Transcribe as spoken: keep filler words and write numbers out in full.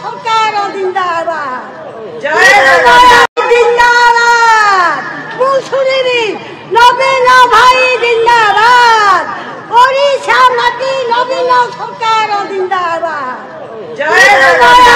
সরকার জিন্দাবাদ, জয় জগন্নাথ জিন্দাবাদ, মুসুরিরি নবীন ভাই জিন্দাবাদ, ওড়িশা মাটি নবীন সরকার জিন্দাবাদ, জয় জগন্নাথ।